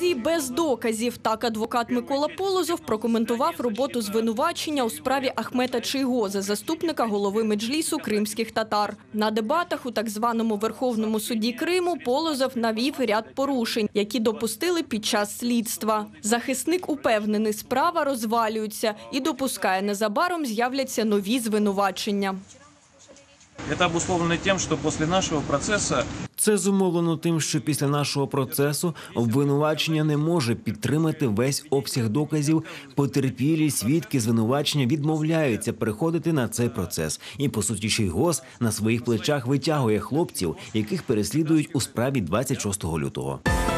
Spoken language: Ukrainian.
претензії без доказів. Так адвокат Микола Полозов прокоментував роботу звинувачення у справі Ахмета Чийгоза, заступника голови Меджлісу кримських татар. На дебатах у так званому Верховному суді Криму Полозов навів ряд порушень, які допустили під час слідства. Захисник упевнений, справа розвалюється і допускає, незабаром з'являться нові звинувачення. Це обусловлено тим, що після нашого процесу... Це зумовлено тим, що після нашого процесу обвинувачення не може підтримати весь обсяг доказів. Потерпілі, свідки звинувачення відмовляються переходити на цей процес. І, по суті, Чийгоз на своїх плечах витягує хлопців, яких переслідують у справі 26 лютого.